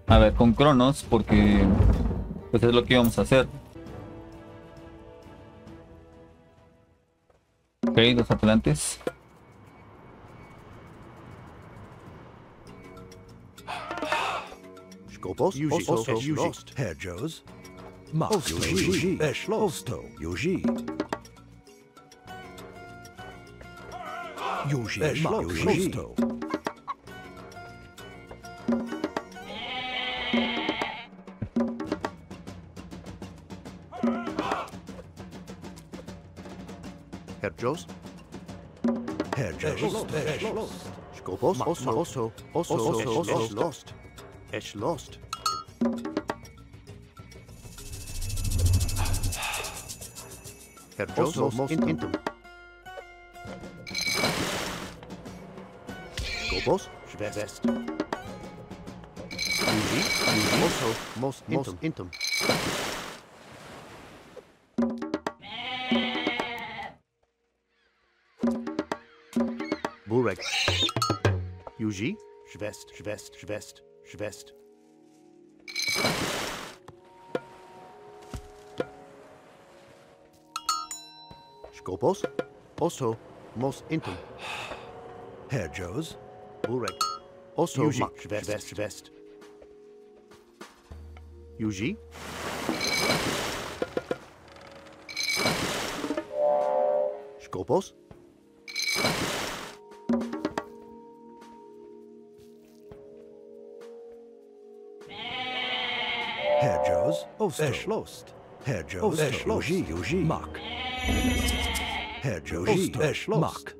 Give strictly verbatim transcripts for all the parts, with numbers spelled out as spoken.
A ver, con Cronos, porque pues es lo que íbamos a hacer. Ok, los Atlantes. Skopos, also, lost. Herr Joes. Mak, Yoji, Eschlosto, Yoji. Yoji, Eschlosto. Herr Joes. Herr Joes, Eschlost. Skopos, also, also, also, also, lost. Eschlost. Herr Joes, most intim. Skopos, Schwest. Yuji, Yuji, also, most intim. intim. Burek. Yuji, Schwest, Schwest, Schwest, Schwest. Skopos, also, most intim. Herr Joes, Burek, also, Yuji, Schwest, Schwest. Yuji. Skopos. Herr Joes, Eschlost. Herr Joes, Eschlost, Yuji, Mak. Herr Joes, Eschlost, Mak.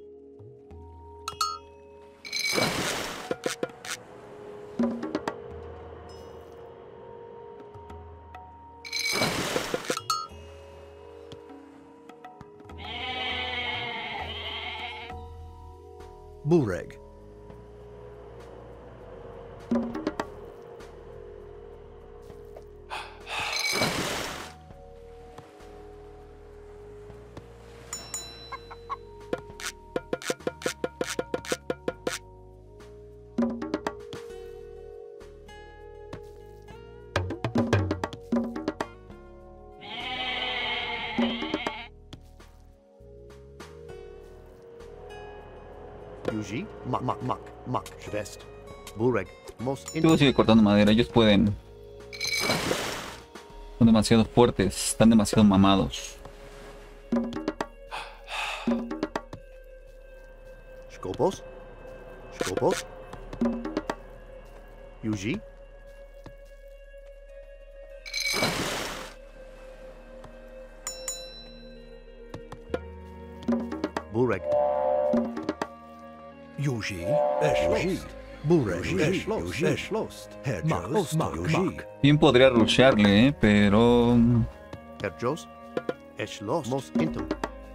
Bureg. Yuji, Mak, Mak, Mak, Mak, Schwest. Bureg, most Tú intim. sigue cortando madera, ellos pueden. Son demasiado fuertes, están demasiado mamados. Skopos. Skopos. Yuji. Bureg. Yuji, Eschlost. Bureg, Eschlost, Eschlost. Herr Joes, Yuji. Bien podría rushearle, ¿eh? Pero Herr Joes, Eschlost, most intim.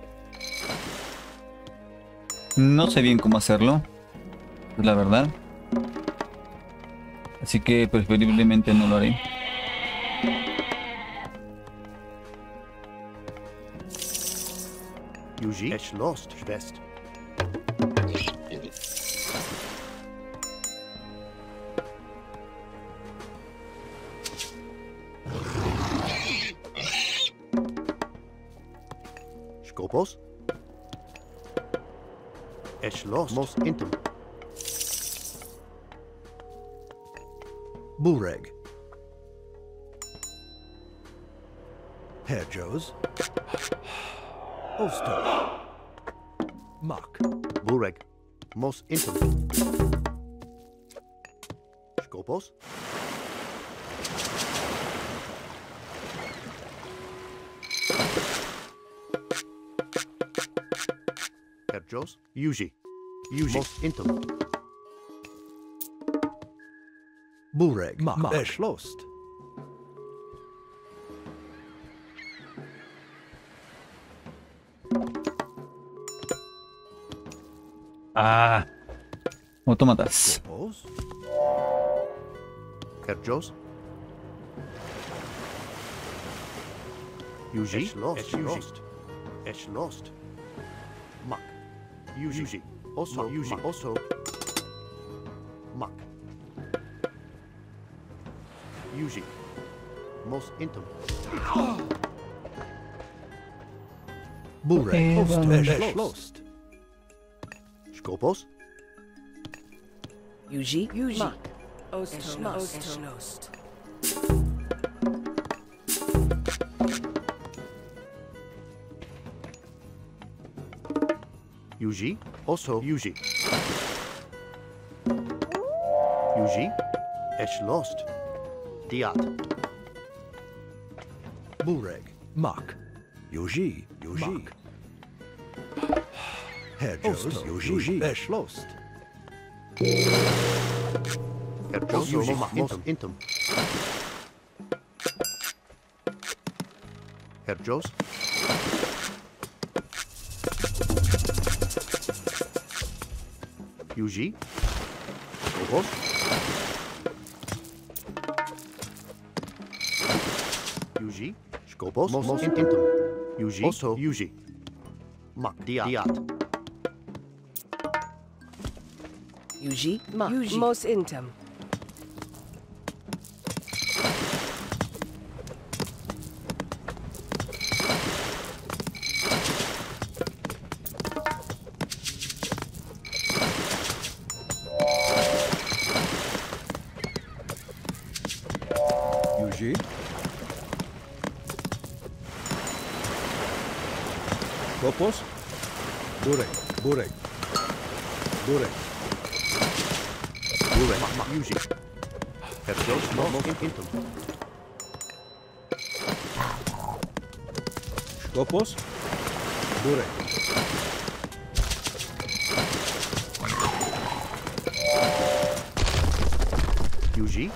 no sé bien cómo hacerlo, es la verdad. Así que preferiblemente no lo haré. Yuji, Eschlost, Schwest. Skopos. Eschlost, most intim. Bureg. Herr Joes. Osto. Mak. Bureg. Most intim. Skopos. Herr Joes. Yuji. Yuji. Most intim. Bureg. Mak. Eschlost. Ah, autómatas. Skopos. Herr Joes. Yuji. Eschlost. Eschlost. Eschlost. Mak. Yuji. Also. Yuji. Also. Mak. Yuji. Most intim. Burek. Eh, Ost. vamos. Erschlost. Skopos. Yuji, Yuji. Mak. Eschlost. Eschlost. Yuji. Also Yuji. Yuji. Eschlost. Diat. Burek. Mak. Yuji. Yuji. Herjos. Yuji. Erschlost. Herjos. Also, Most intim. Intim. Herjos. Yuji. Skopos. Yuji. Skopos. Most intim. Yuji. Also Yuji. Mak. Diat. Diat. Yuji, Mak. Yuji. Mos intem. Yuji. Skopos. Burek. Burek. Burek. Burek. Mak. Mak. Yuji. Herjos. Most intim. Skopos. Burek. Yuji.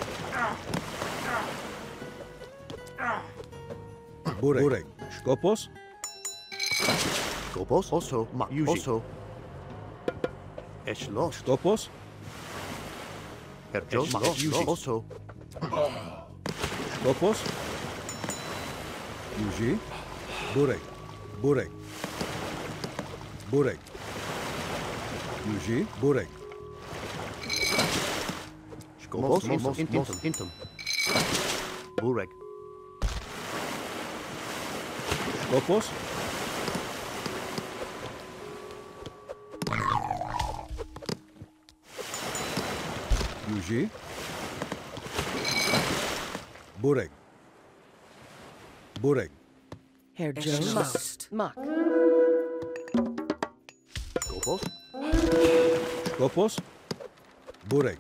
Burek. Burek. Skopos. Skopos. Also Mak. Yuji. Also Eschlost. Skopos. Herjos. Mak. Yuji. Also Skopos. Yuji. Burek. Burek. Burek. Yuji. Burek. Skopos. Most intim. Intim. Burek. Skopos. Yuji. Burek. Burek. Herjos. Mak. Mak. Skopos. Skopos. Burek.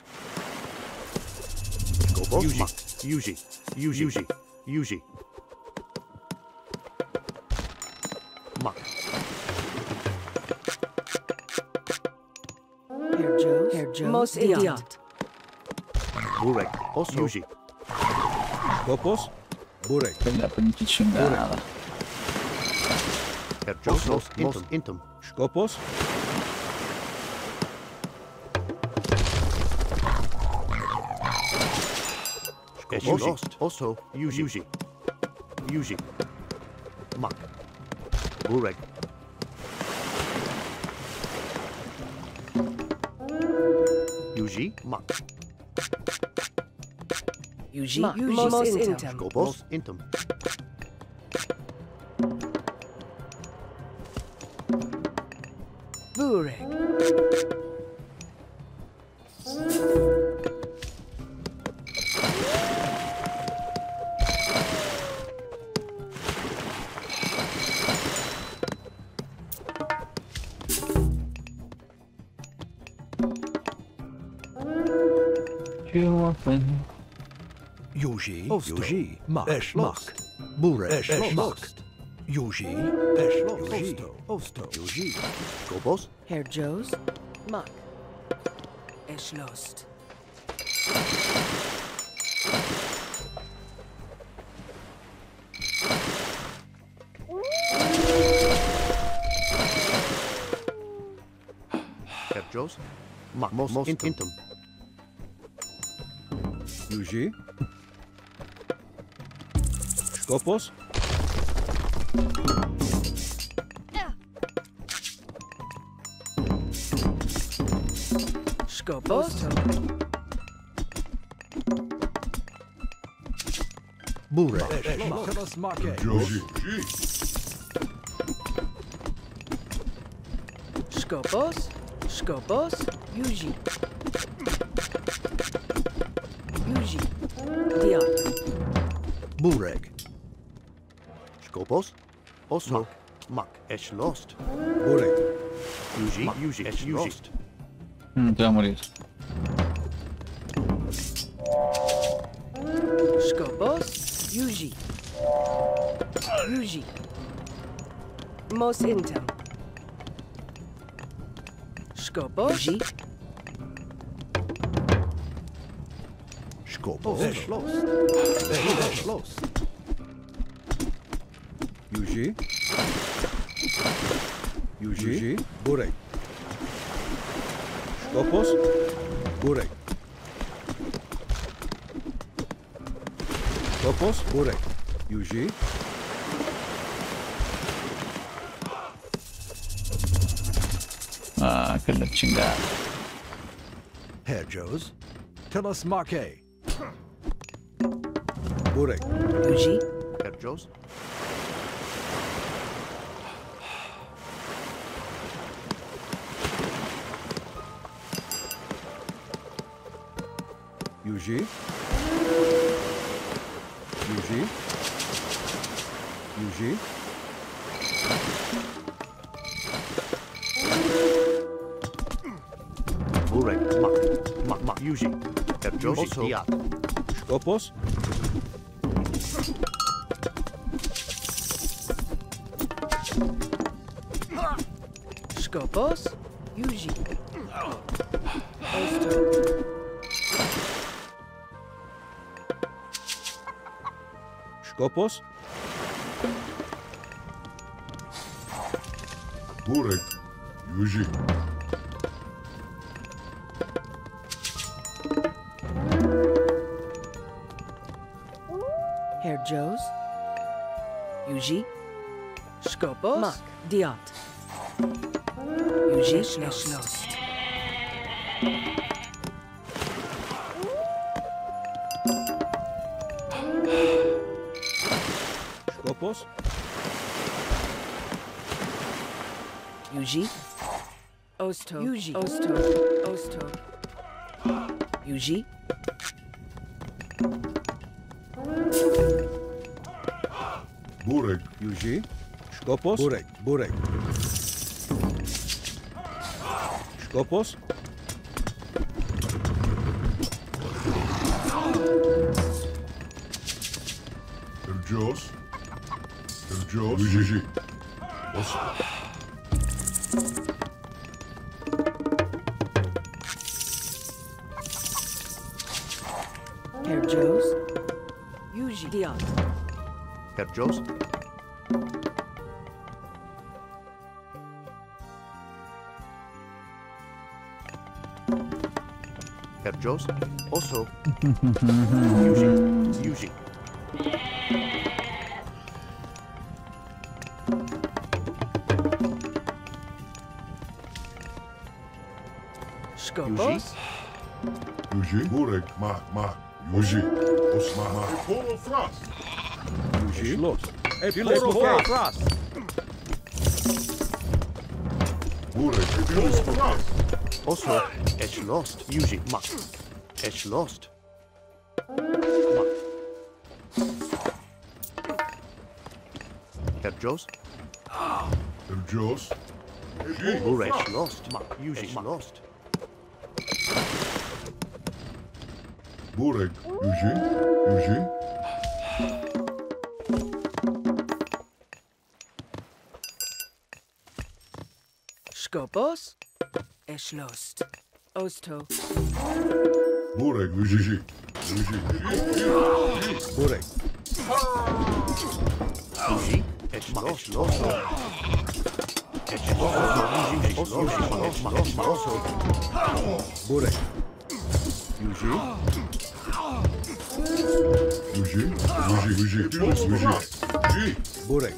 Skopos. Yuji. Mak. Yuji. Yuji. Yuji. Yuji. Mak. Herjos. Herjos. Mos Diat. idiot. Burek. Also Yuji. Skopos. Burek. Quella princicciungata. Herjos. Most intim. Intim. Skopos. Skopos. Also Yuji. Yuji. Yuji. Mak. Burek. Yuji. Mak. Yuji, Mak. Yuji. Mos Mos intem. intem. Skopos. Intim. Burek. You often. Yuji. Yuji. Mak. Mak. Burek. Eschlost. Yuji. Eschlost. Osto. Osto. Yuji. Skopos. Herjos. Mak. Eschlost. Herjos. Mak. Most intim. Yuji. Skopos. Skopos. Burek. Telos Marke. Yuji. Skopos. Skopos. Yuji. Yuji. Diot. Bureg. Skopos. Oso. Mak. Esh lost. Bureg. Yuji. Yuji. Esh lost. Mm, te va a morir. Skopos. Yuji. Yuji. Mos intem. Skopos. Yuji. Skopos. Esh lost. Esh lost. Yuji. Yuji. Bureg. Skopos. Bureg. Skopos. Bureg. Yuji. Ah, que la chingada. Herr Joes. Telos Marke. Bureg. Yuji. Herjos. Yuji. Yuji. Yuji. Burek. Mak. Mak. Mak. Yuji. Herjos. Oso. Diat. Skopos. Skopos. Yuji. Osto. Skopos. Burek. Yuji. Herr Joes. Yuji. Skopos. Mak. Diot. Yuji. Schloss. Skopos. Yuji. Osto. Yuji. Osto. Osto. Yuji. Burek. Yuji. Skopos. Bureg. Bureg. Skopos. Herjos. Herjos. Yuji. Oso. Herr Joes. Yuji. Diot. Herjos. Herjos. Oso. Yuji. Yuji. Skopos. Yuji. Burek. Ma. Ma. Yuji. Osma. Ma. Polo Frost. Yuji. Schloss. Polo Frost. Burek. Polo Frost. Oso. Esh lost. Yuji. Mak. Esh lost. Mak. Herjos. Herjos. Buresh lost. Mak. Yuji. Lost. Burek. Yuji. Yuji. Skopos. Eschlost. Osto. Burek. Yuji. Yuji. Bureg. Yuji. Esh lost. Lost. Esh lost. Yuji. Oso. Bureg. Yuji. Yuji. Yuji. Yuji. Yuji. Yuji. Bureg.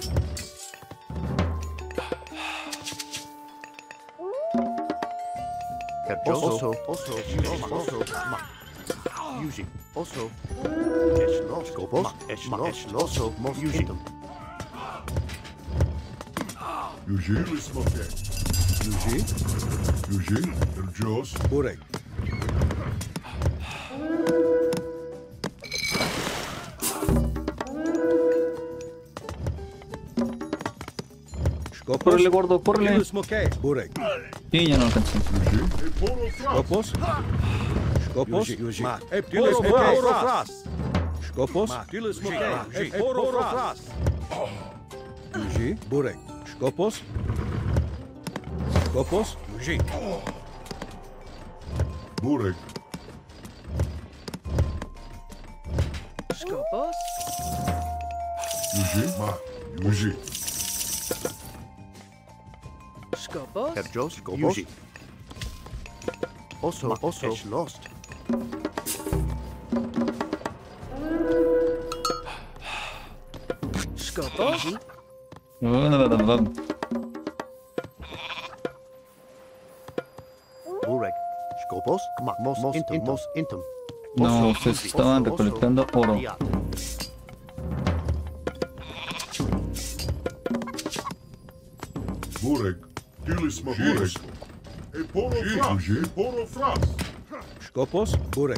Herjos. Oso. Oso. Oso. Mak. Yuji. Also. Eschloss. Skopos. Eschloss. Also. Mos intum. Yuji. Smoke. Yuji. Yuji. Erjos. Burek. Córrele, gordo, córrele. Smoke. Burek. Sí, ya no alcancé. Yuji. Poro Frost. Skopos. Skopos. Yuji. Mak. Poro Frost. Skopos. Poro Frost. Yuji. Burek. Skopos. Skopos. Yuji. Burek. Skopos. Yuji. Ma. Yuji. Skopos. Erjos. Yuji. Also. Also. Eschloss. Skopos. Burek. Skopos. Mak. Mos intum. Mos intum. No, ustedes estaban recolectando oro. Diat. Burek. Dilisma Burek. E Poro Frost. E Poro Frost. Skopos. Burek.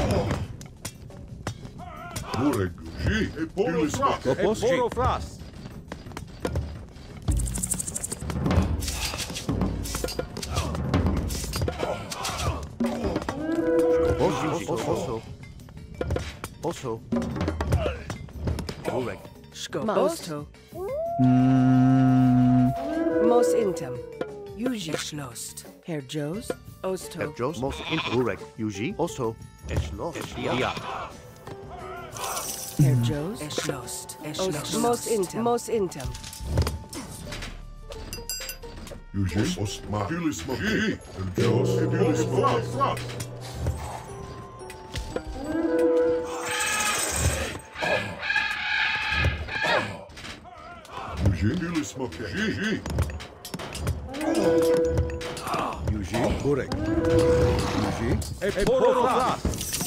Burek. Yuji. E Poro Frost. Skopos. Frost. Also. Also. Burek. Skopos. Osto. Mm, Mos intum. Yuji. Schlost. Herr Joes. Osto. Erjos. Mos intum. Burek. Yuji. Also. Eschloss. Diat. Herr Joes. Schlost. Schlost. Mos intum. Mos intum. Yuji. Ostma. Dilisma. Yuji. Erjos. E Dilisma Frost. Yuji. Dilisma. Yuji. Yuji. Burek. Yuji. Poro Frost.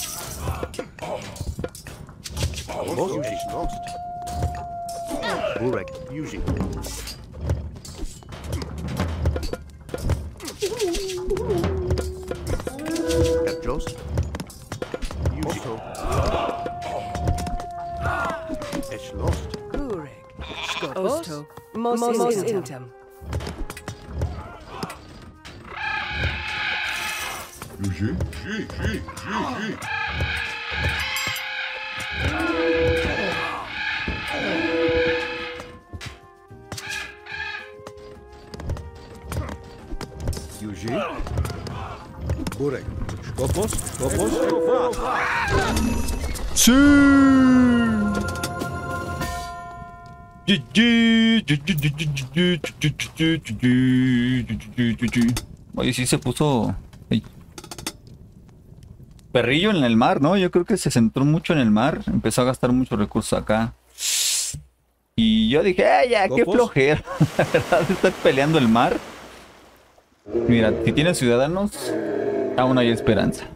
Mos Eschloss. Burek. Yuji. Erjos. Yuji. Eschloss. Burek. Skopos. Osto. Mos, Mos intum. Yuji. Yuji. Yuji. Yuji. Yuji. Burek. Skopos. Skopos. ¡Sí! Oye, sí se puso ay, perrillo en el mar, ¿no? Yo creo que se centró mucho en el mar. Empezó a gastar muchos recursos acá. Y yo dije, ¡ay, ya, qué flojera! La verdad, estar peleando el mar. Mira, si tiene ciudadanos, aún hay esperanza.